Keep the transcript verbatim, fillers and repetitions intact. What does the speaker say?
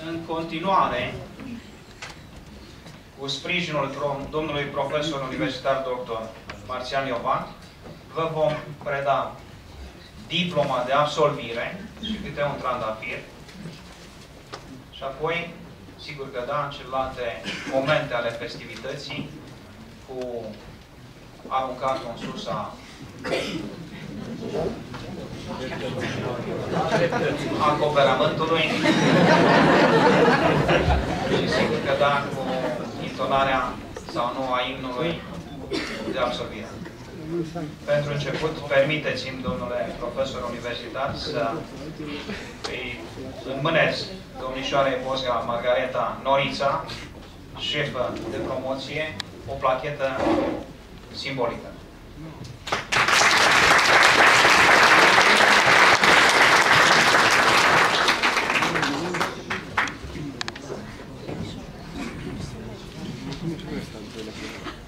în continuare, cu sprijinul domnului profesor universitar doctor Marțial Ioban, vă vom preda diploma de absolvire și câte un trandafir. Și apoi, sigur că da, în celelalte momente ale festivității, cu aruncatul în sus a acoperământului și sigur că da, cu intonarea sau nu a imnului de absolvire. Pentru început, permiteți-mi, domnule profesor universitar, să îi înmânez domnișoarei Bosga Margareta Norița, șefă de promoție, o plachetă simbolică. Mulțumesc,